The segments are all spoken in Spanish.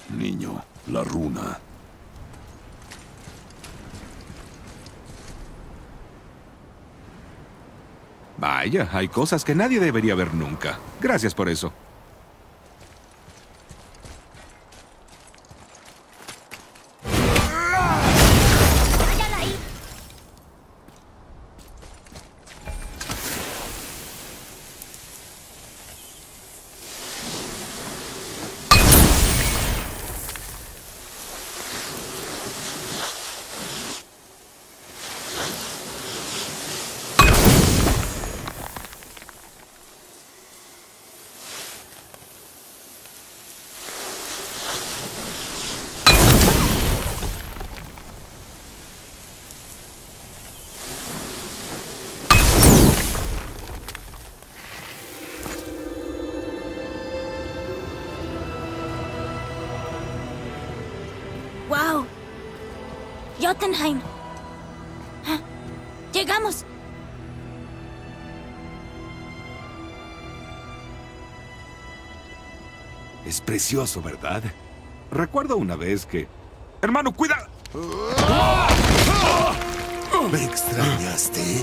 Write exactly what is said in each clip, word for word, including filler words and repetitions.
Niño, la runa. Vaya, hay cosas que nadie debería ver nunca. Gracias por eso. ¡Wow! Jotunheim. Ah, ¡llegamos! Es precioso, ¿verdad? Recuerdo una vez que... ¡Hermano, cuida! ¿Me extrañaste?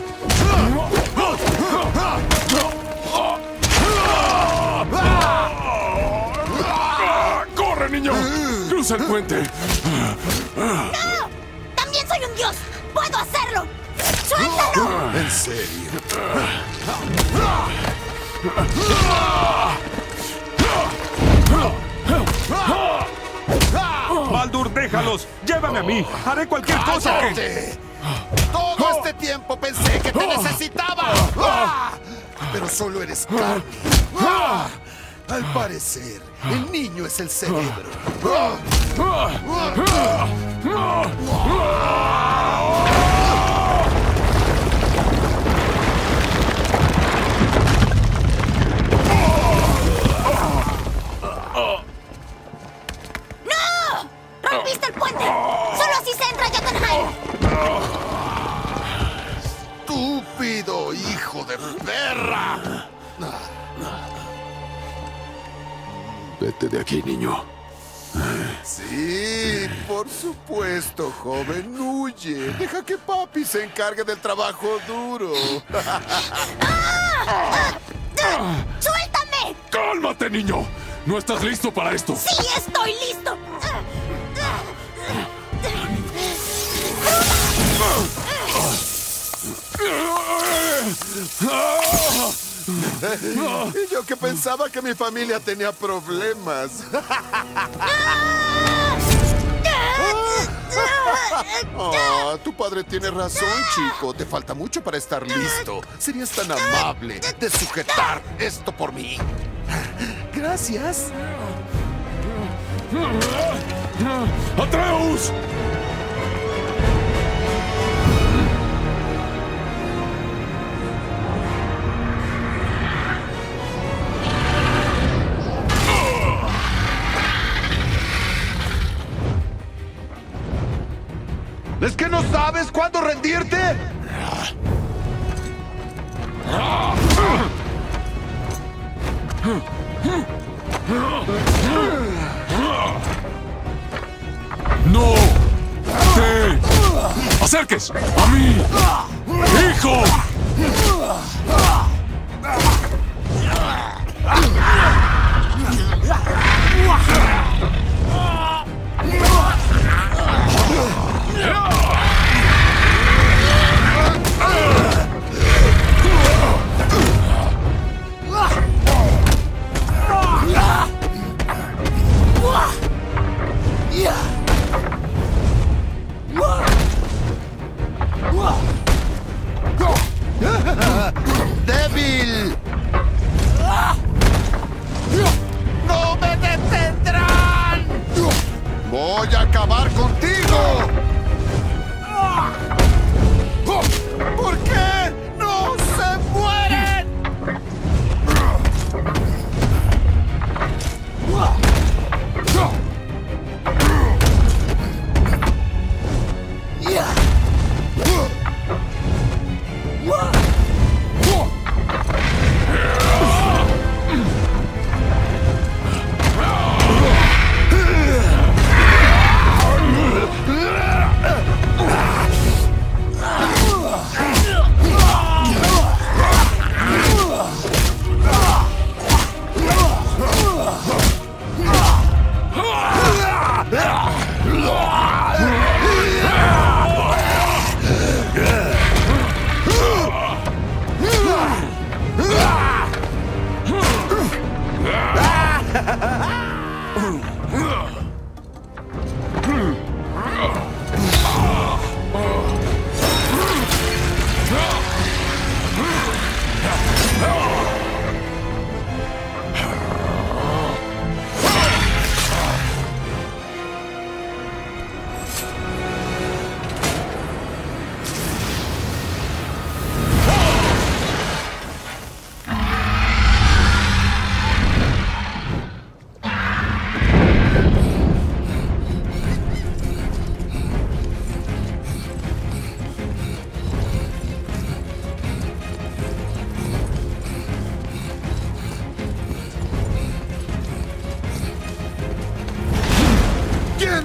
¡Corre, niño! ¡Cruza el puente! ¡No! ¡También soy un dios! ¡Puedo hacerlo! ¡Suéltalo! ¿En serio? ¡Baldur, déjalos! ¡Llévame a mí! ¡Haré cualquier cosa que... ¡Cállate! Todo este tiempo pensé que te necesitaba. ¡Ah! Pero solo eres carne. ¡Ah! Al parecer, el niño es el cerebro. ¡No! ¡Rompiste el puente! ¡Solo así se entra a Jotunheim! ¡Estúpido hijo de perra! Vete de aquí, niño. Sí, por supuesto, joven. Huye. Deja que papi se encargue del trabajo duro. ¡Suéltame! ¡Cálmate, niño! ¿No estás listo para esto? ¡Sí, estoy listo! Y yo que pensaba que mi familia tenía problemas. Oh, tu padre tiene razón, chico. Te falta mucho para estar listo. Serías tan amable de sujetar esto por mí. Gracias. ¡Atreus! ¿Es que no sabes cuándo rendirte? ¡No te acerques a mí, hijo! ¡De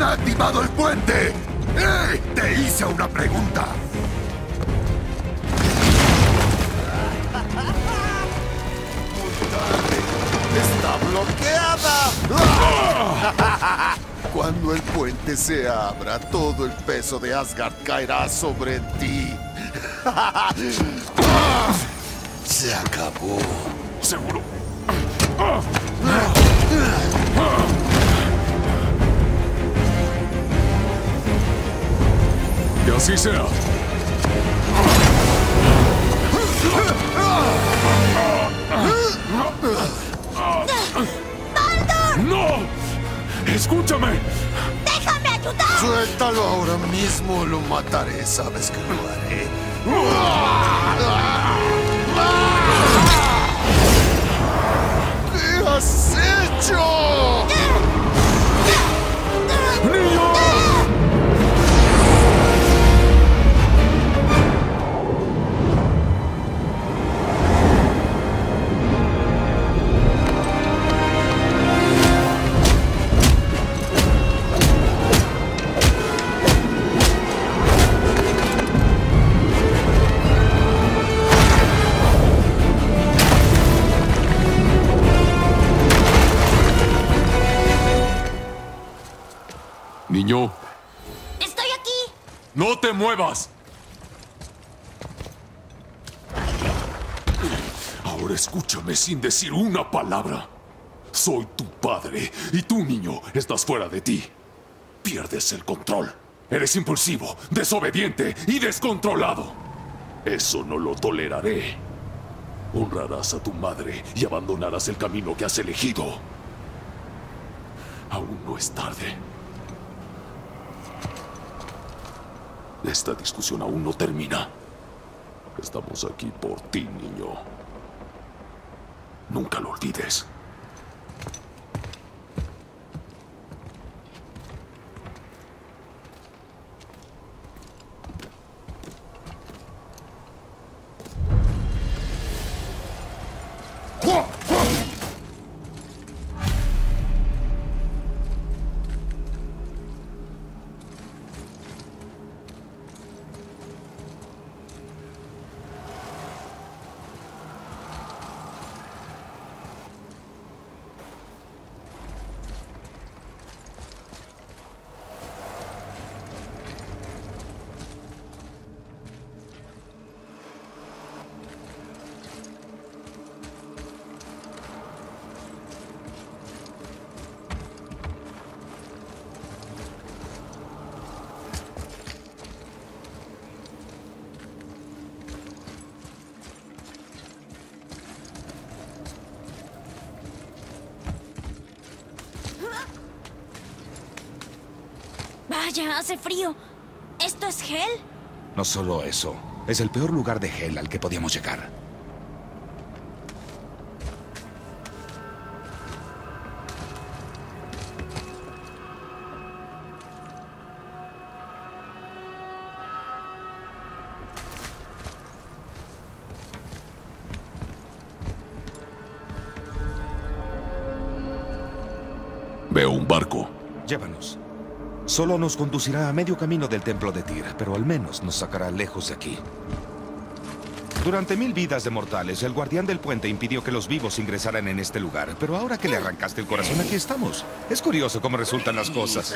¿Quién ha activado el puente? ¡Eh! Te hice una pregunta. ¡Está bloqueada! Cuando el puente se abra, todo el peso de Asgard caerá sobre ti. Se acabó. ¿Seguro? Que así sea. ¡Baldur! ¡No! ¡Escúchame! ¡Déjame ayudar! Suéltalo ahora mismo o lo mataré. Sabes que lo haré. ¿Qué has hecho? ¡Niño! Niño, ¡Estoy aquí! no te muevas. Ahora escúchame sin decir una palabra. Soy tu padre y tú, niño, estás fuera de ti. Pierdes el control. Eres impulsivo, desobediente y descontrolado. Eso no lo toleraré. Honrarás a tu madre y abandonarás el camino que has elegido. Aún no es tarde. Esta discusión aún no termina. Estamos aquí por ti, niño. Nunca lo olvides. Vaya, hace frío. ¿Esto es Hel? No solo eso. Es el peor lugar de Hel al que podíamos llegar. Veo un barco. Llévanos. Solo nos conducirá a medio camino del templo de Tyr, pero al menos nos sacará lejos de aquí. Durante mil vidas de mortales, el guardián del puente impidió que los vivos ingresaran en este lugar, pero ahora que le arrancaste el corazón, aquí estamos. Es curioso cómo resultan las cosas.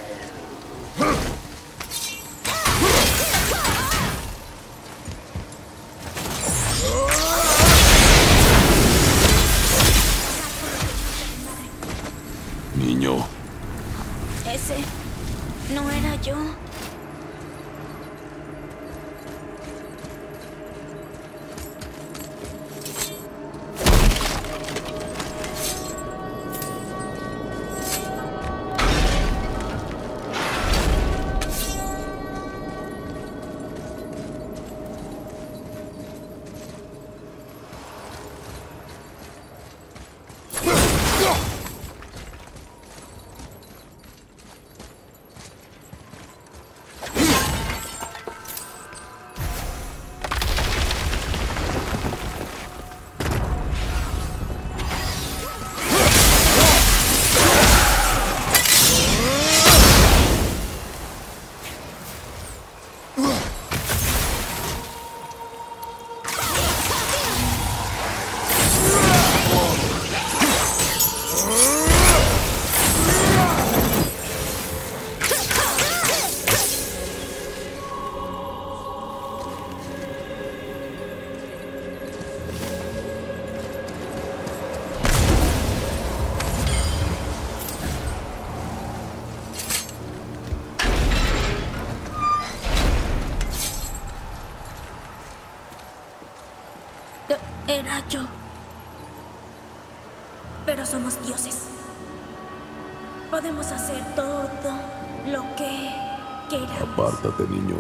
Niño. Ese no era yo. era yo. Pero somos dioses. Podemos hacer todo lo que queramos. Apártate, niño.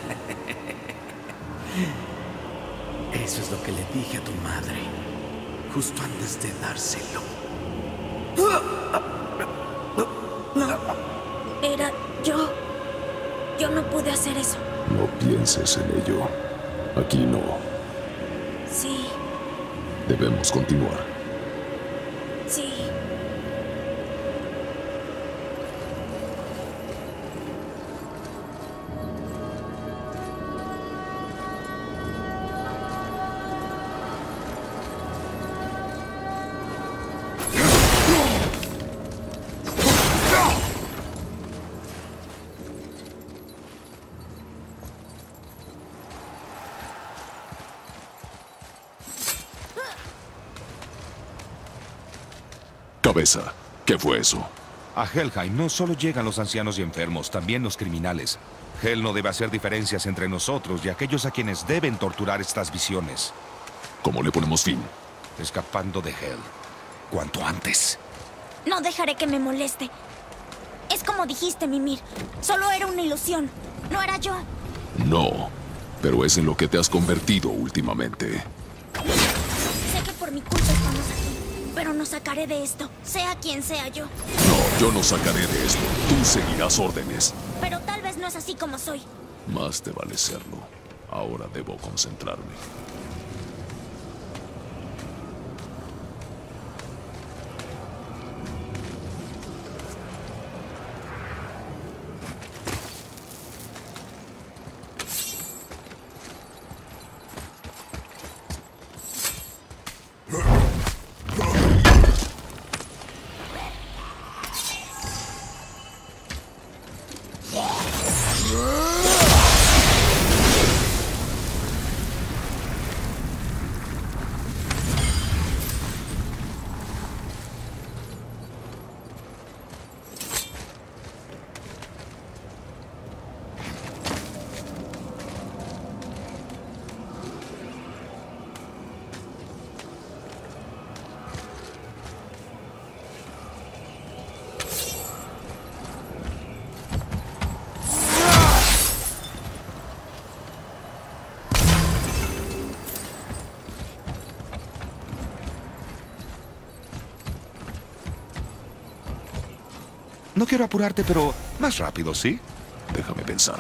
Eso es lo que le dije a tu madre, justo antes de dárselo. No, era yo. Yo no pude hacer eso. No pienses en ello. Aquí no. Sí, Debemos continuar. sí. Cabeza, ¿qué fue eso? A Helheim no solo llegan los ancianos y enfermos, también los criminales. Hel no debe hacer diferencias entre nosotros y aquellos a quienes deben torturar estas visiones. ¿Cómo le ponemos fin? Escapando de Hel. Cuanto antes. No dejaré que me moleste. Es como dijiste, Mimir. Solo era una ilusión. No era yo. No, pero es en lo que te has convertido últimamente. Sé que por mi culpa estamos aquí, pero nos sacaré de esto, sea quien sea yo. No, yo no sacaré de esto. Tú seguirás órdenes. Pero tal vez no es así como soy. Más te vale serlo. Ahora debo concentrarme. No quiero apurarte, pero más rápido, ¿sí? Déjame pensar.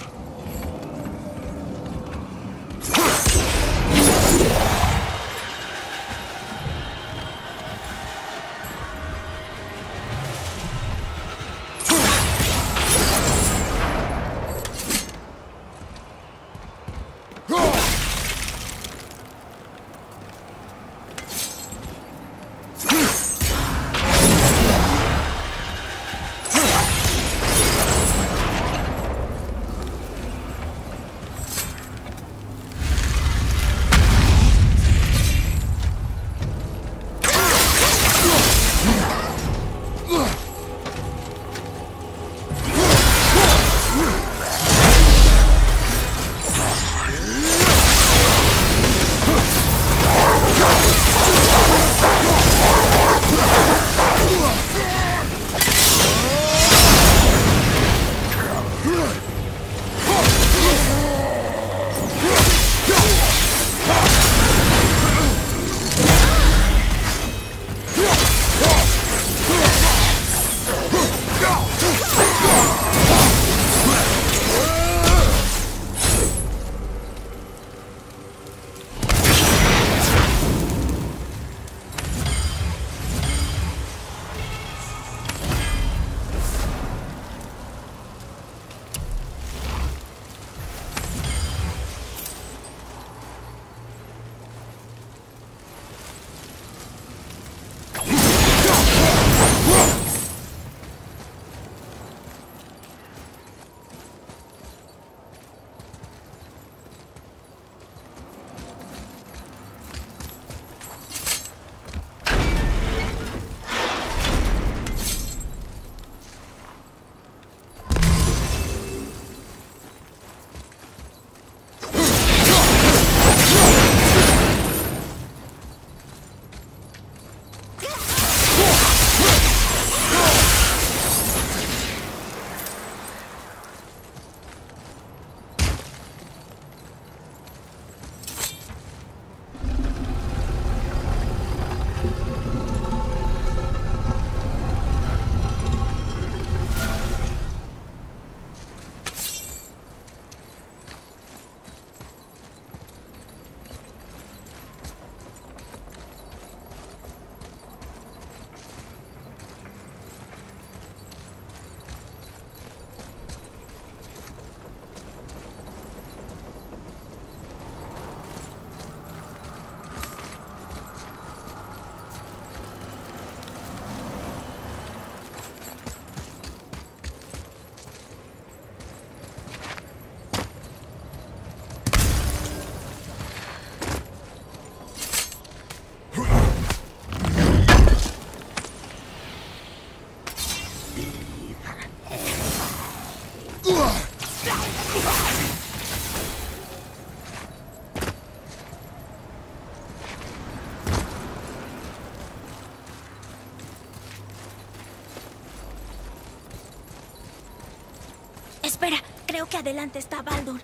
Espera, creo que adelante está Baldur.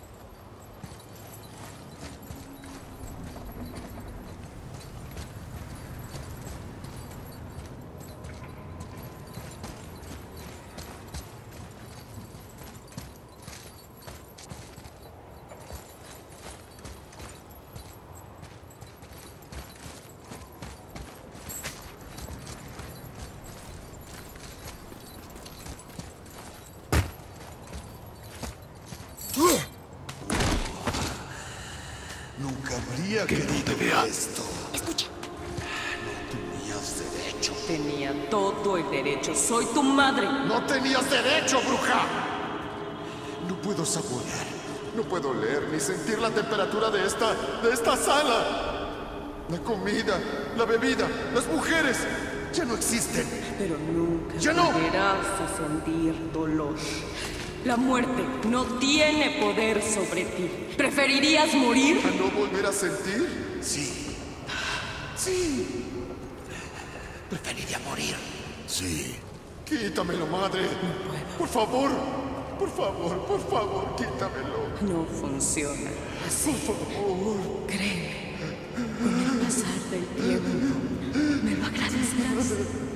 Nunca habría Que no querido te vea. esto. Escucha. No tenías derecho. Tenía todo el derecho. Soy tu madre. ¡No tenías derecho, bruja! No puedo saborear, no puedo leer ni sentir la temperatura de esta, de esta sala. La comida, la bebida, las mujeres, ya no existen. Pero nunca ¡Ya no! volverás a sentir dolor. La muerte no tiene poder sobre ti. ¿Preferirías morir? ¿A no volver a sentir? Sí. Sí. Preferiría morir. Sí. Quítamelo, madre. Por favor. Por favor, por favor, quítamelo. No funciona así. Por favor. Créeme, con el pasar del tiempo, me lo agradecerás.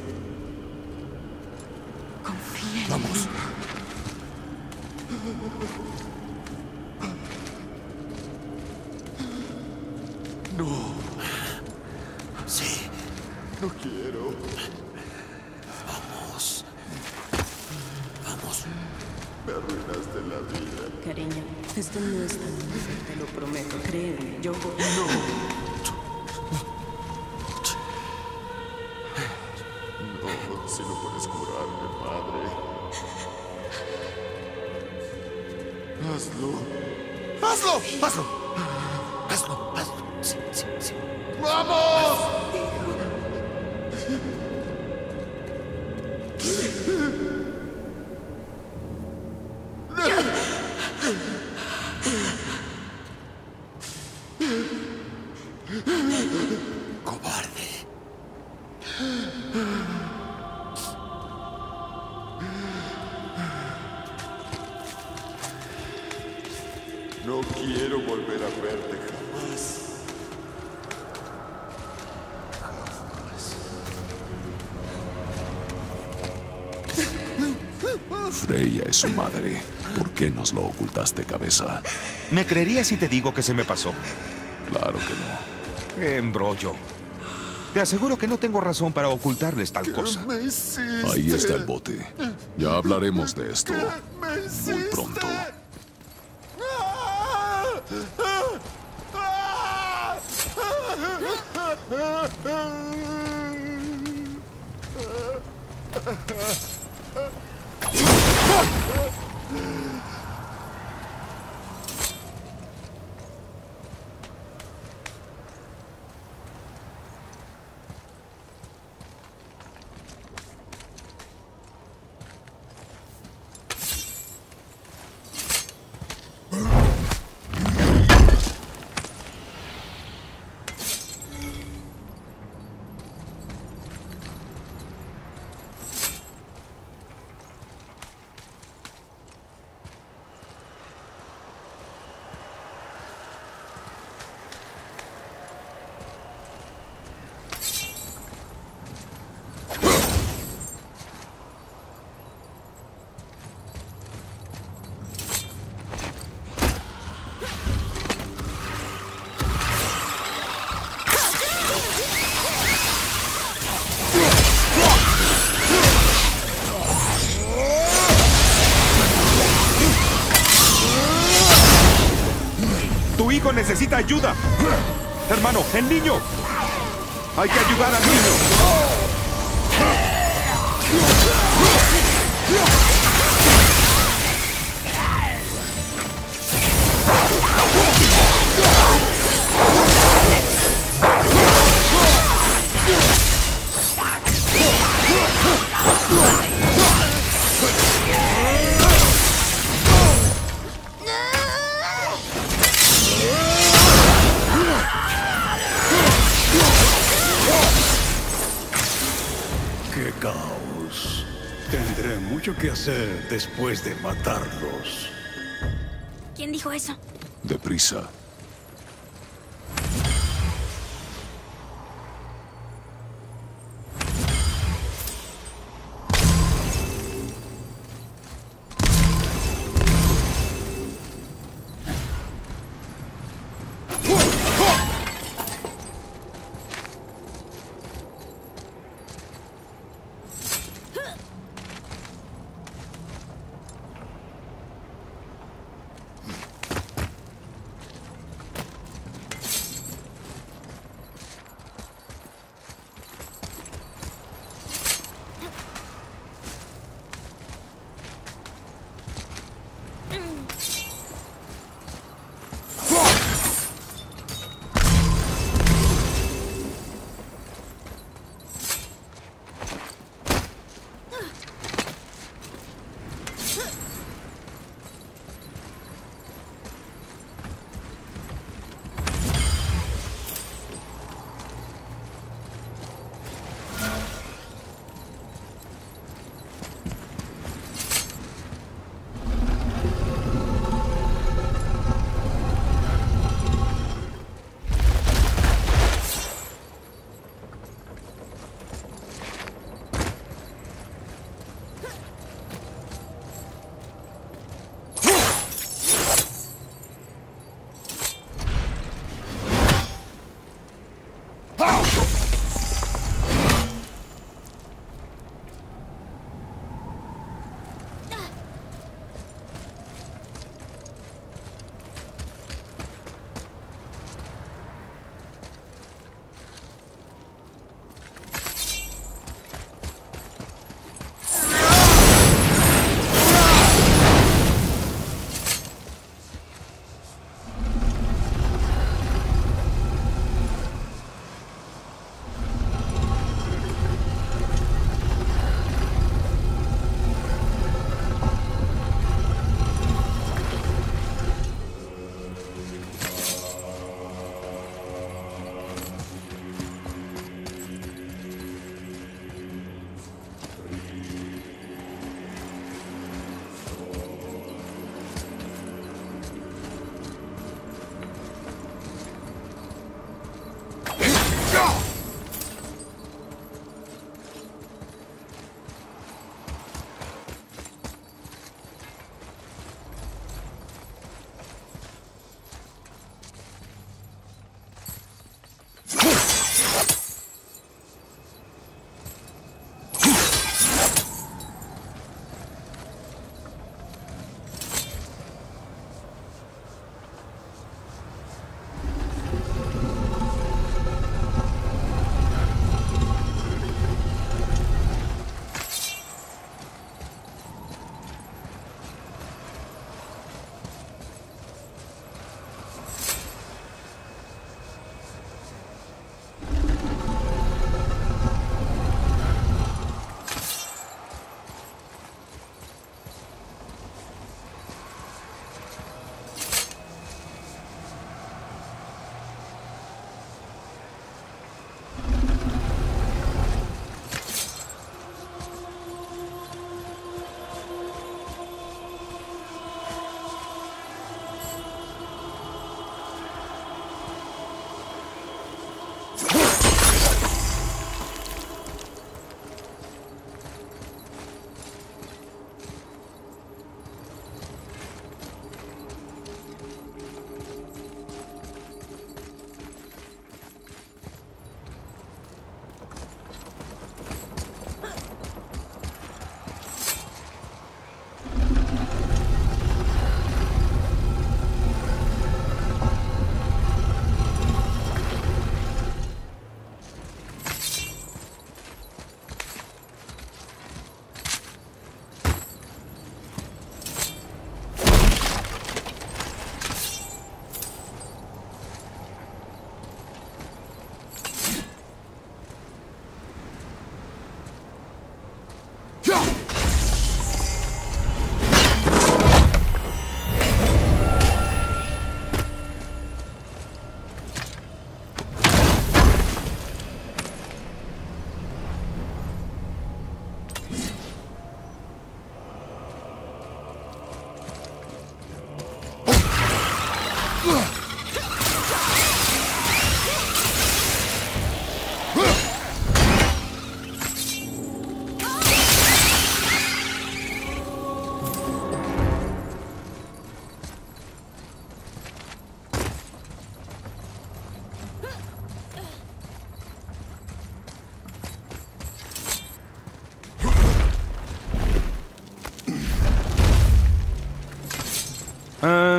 Confía en Vamos. mí. No, Sí, no quiero. vamos. Vamos. Me arruinaste la vida. Cariño, esto no es tan difícil, te lo prometo. Créeme, yo... No, si no puedes curarme, madre. Hazlo. ¡Hazlo! ¡Hazlo! Hazlo, hazlo. Sí, sí, sí. ¡Vamos! Cobarde. No quiero volver a verte jamás. Freya es su madre. ¿Por qué nos lo ocultaste, cabeza? ¿Me creerías si te digo que se me pasó? Claro que no. ¡Qué embrollo! Te aseguro que no tengo razón para ocultarles tal ¿Qué cosa. me hiciste? Ahí está el bote. Ya hablaremos de esto ¿Qué me hiciste? muy pronto. ¡Ah! ¡Ah! ¡Tu hijo necesita ayuda! Hermano, el niño. Hay que ayudar al niño. ¡Qué caos! Tendré mucho que hacer después de matarlos. ¿Quién dijo eso? Deprisa.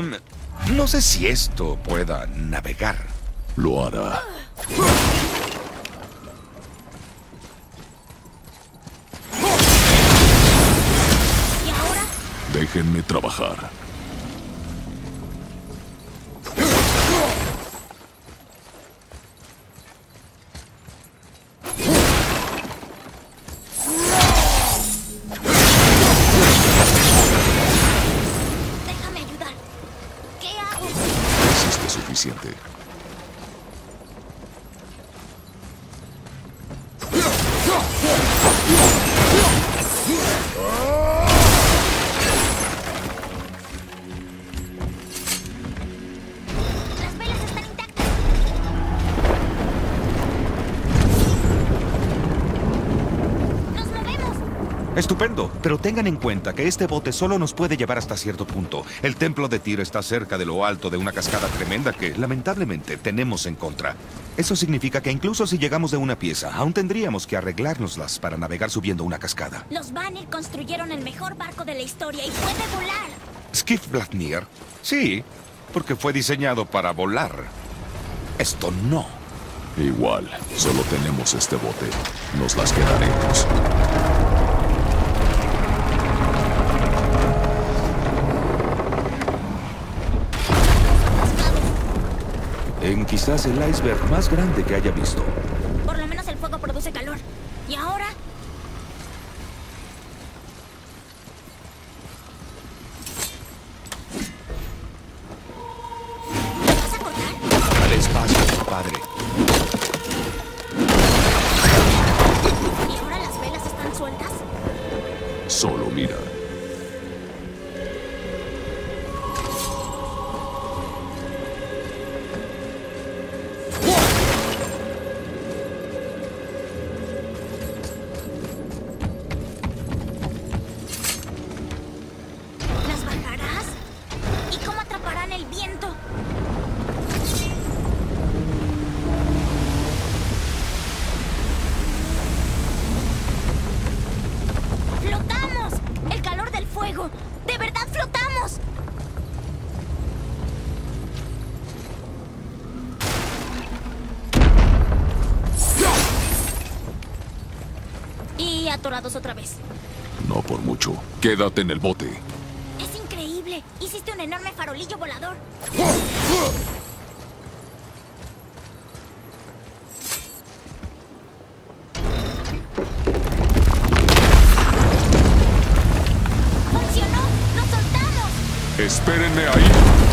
Um, no sé si esto pueda navegar. Lo hará. ¿Y ahora? Déjenme trabajar. Déjame ayudar. ¿Qué hago? Hiciste suficiente. Las velas están intactas. ¡Nos movemos! Estupendo, pero tengan en cuenta que este bote solo nos puede llevar hasta cierto punto. El templo de Tyr está cerca de lo alto de una cascada tremenda que, lamentablemente, tenemos en contra. Eso significa que incluso si llegamos de una pieza, aún tendríamos que arreglárnoslas para navegar subiendo una cascada. Los Vanir construyeron el mejor barco de la historia y puede volar. ¿Skifbladnir? Sí, porque fue diseñado para volar. Esto no. Igual, solo tenemos este bote. Nos las quedaremos. En quizás el iceberg más grande que haya visto. Por lo menos el fuego produce calor. ¿Y ahora? ¿Me vas a cortar? Dale espacio, padre. ¿Y ahora las velas están sueltas? Solo mira. ¿Las bajarás? ¿Y cómo atraparán el viento? ¡Flotamos! ¡El calor del fuego! ¡De verdad flotamos! Y atorados otra vez. No por mucho. Quédate en el bote. Es increíble. Hiciste un enorme farolillo volador. ¡Funcionó! ¡Nos soltamos! Espérenme ahí.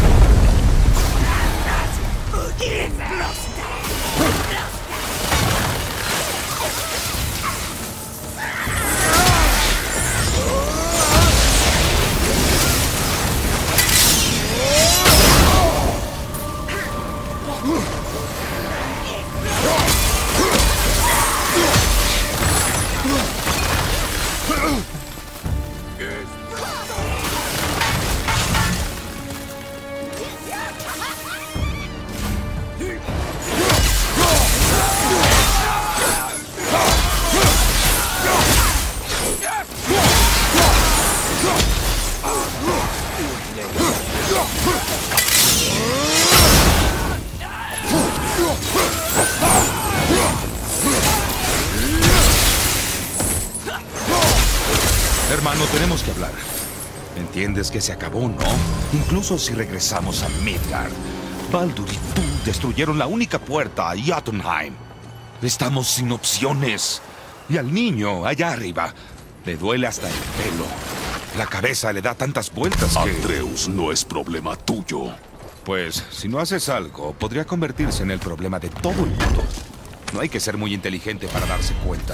Hermano, tenemos que hablar. Entiendes que se acabó, ¿no? Incluso si regresamos a Midgard. Baldur y tú destruyeron la única puerta a Jotunheim. Estamos sin opciones. Y al niño, allá arriba, le duele hasta el pelo. La cabeza le da tantas vueltas que... Atreus, no es problema tuyo. Pues, si no haces algo, podría convertirse en el problema de todo el mundo. No hay que ser muy inteligente para darse cuenta.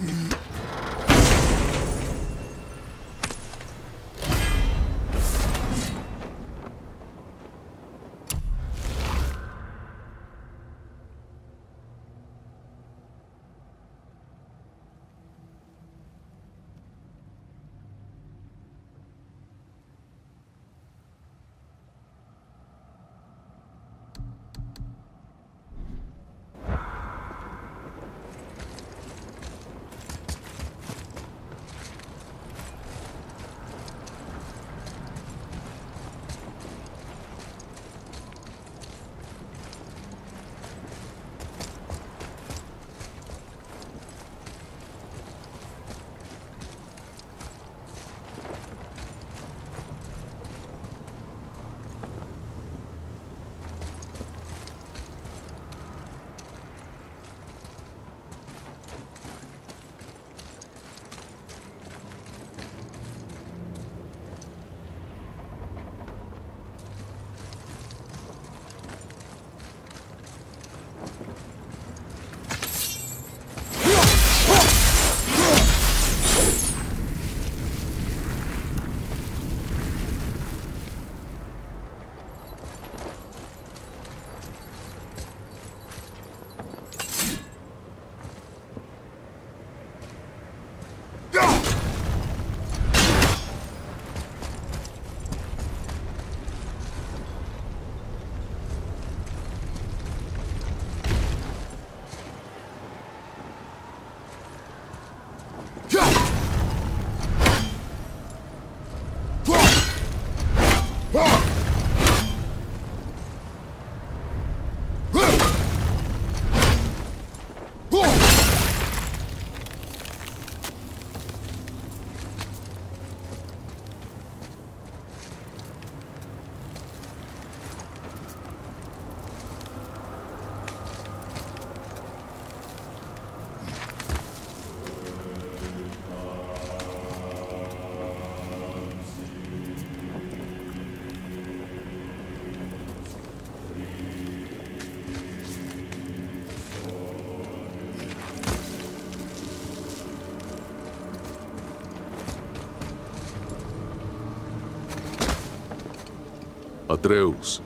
Atreus.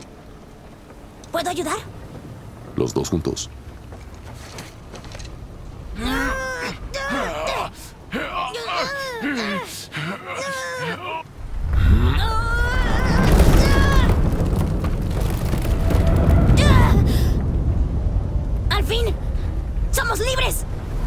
¿Puedo ayudar? Los dos juntos. ¡Al fin! ¡Somos libres!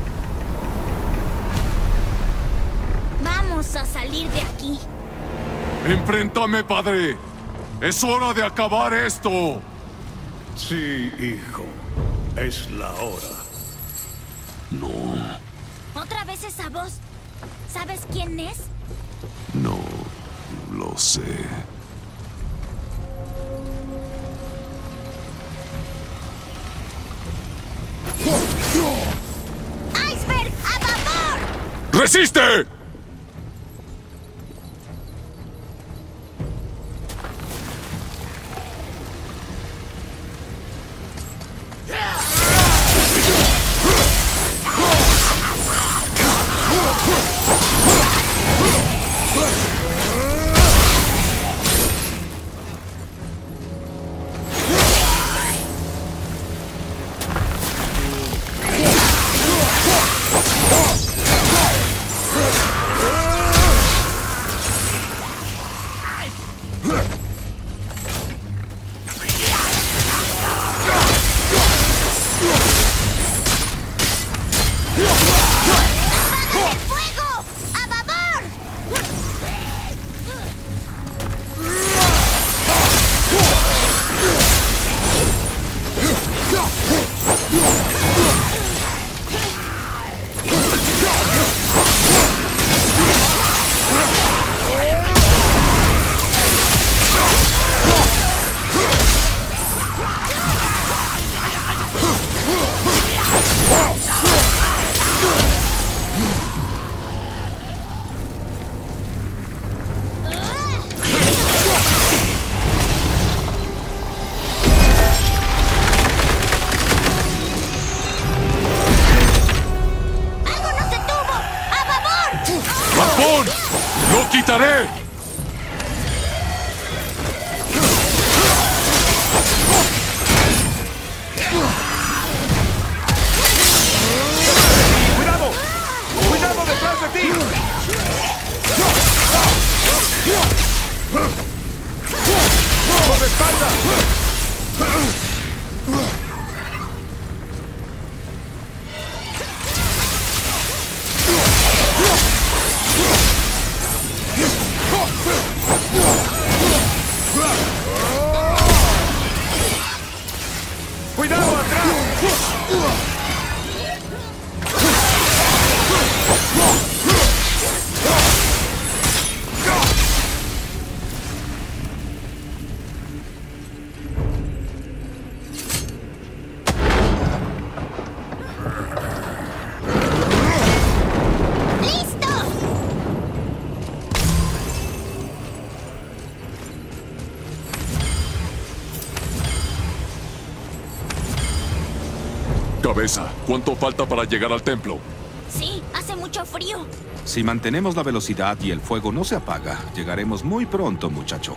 Vamos a salir de aquí. ¡Enfréntame, padre! ¡Es hora de acabar esto! Sí, hijo. Es la hora. No, ¿Otra vez esa voz? ¿Sabes quién es? no lo sé. ¡Iceberg a vapor! ¡Resiste! quitaré! ¡Cuidado! ¡Cuidado detrás de ti! ¡Por la espalda! ¡Cuidado atrás! Cabeza, ¿cuánto falta para llegar al templo? Sí, hace mucho frío. Si mantenemos la velocidad y el fuego no se apaga, llegaremos muy pronto, muchacho.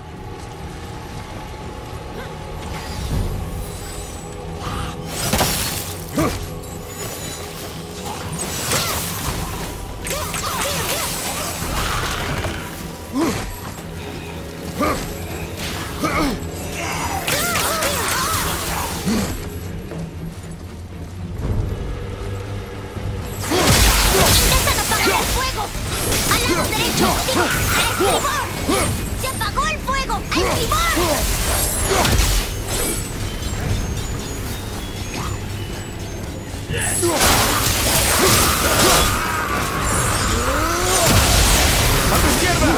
¡Se apagó el fuego! ¡A estribor! ¡A tu izquierda!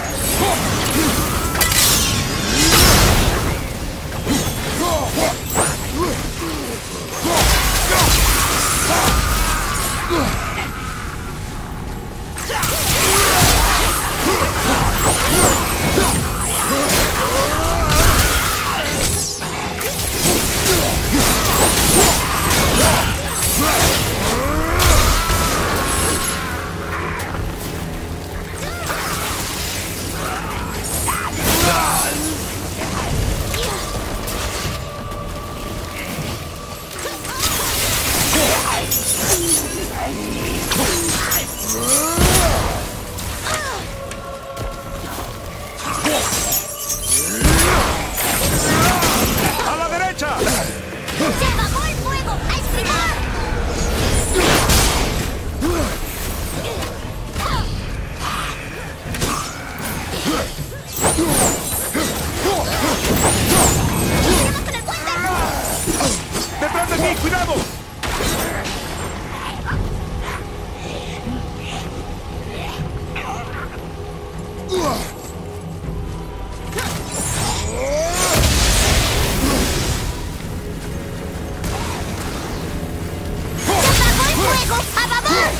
¡A la derecha! ¡Se apagó el fuego! ¡A estribor! ¡Detrás de ti! ¡Cuidado! ¡Fuego! ¡A babor!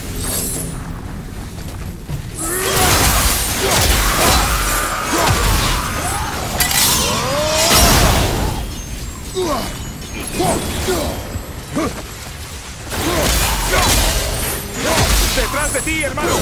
¡Detrás de ti, hermano!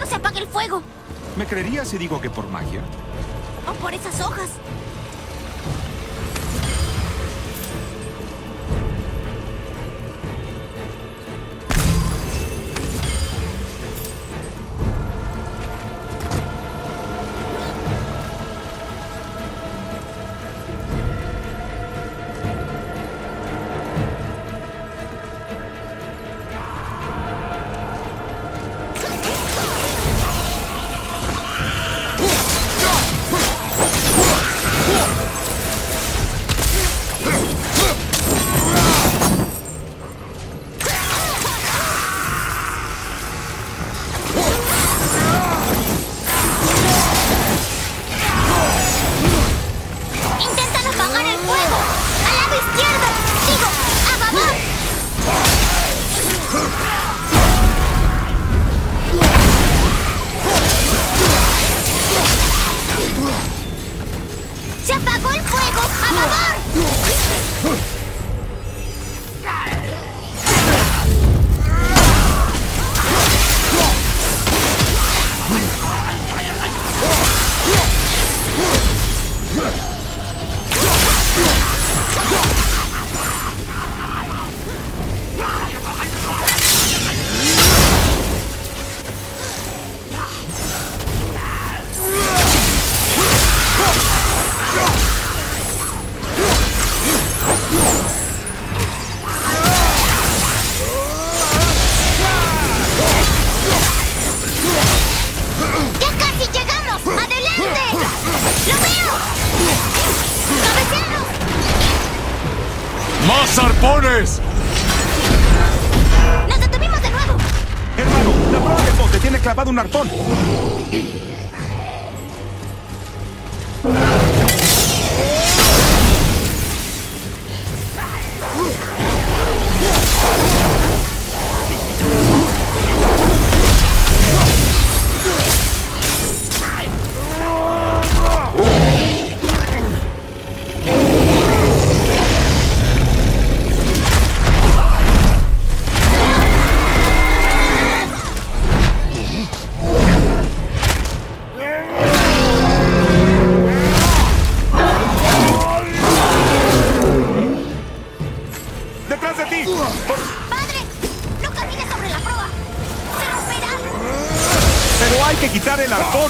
no se apague el fuego. ¿Me creerías si digo que por magia? O por esas hojas. ¡Más arpones! ¡Nos detuvimos de nuevo! Hermano, la proa del bote tiene clavado un arpón. ¡Padre! ¡No camines sobre la proa! ¡Se romperá! ¡Pero hay que quitar el arpón!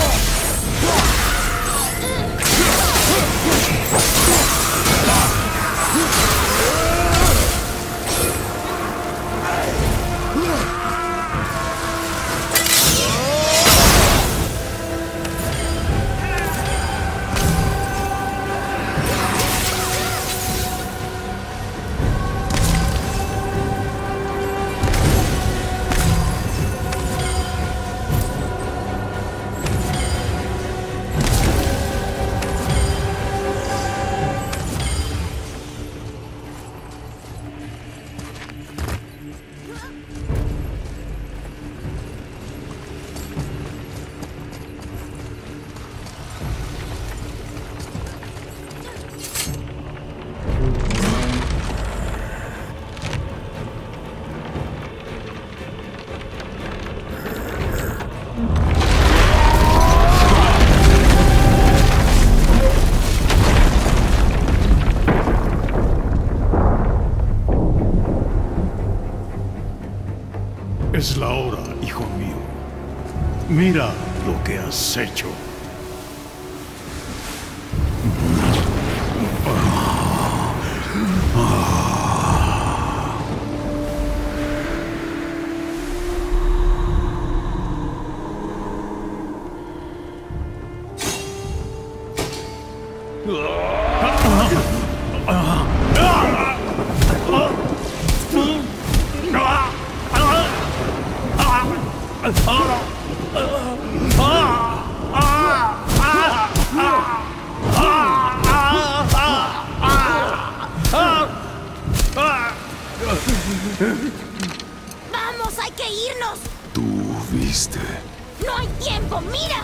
Es la hora, hijo mío. Mira lo que has hecho. ¡Vamos, hay que irnos! Tú viste. ¡No hay tiempo! ¡Mira!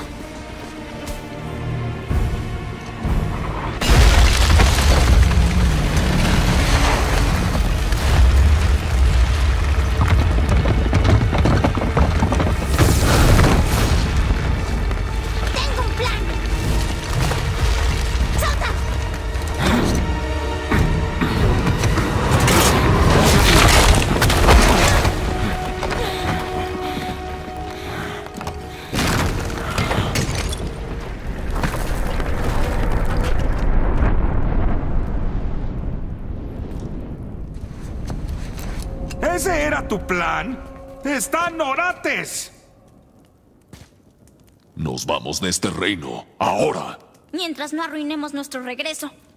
¿Ese era tu plan? ¡Están orates! Nos vamos de este reino, ahora. Mientras no arruinemos nuestro regreso.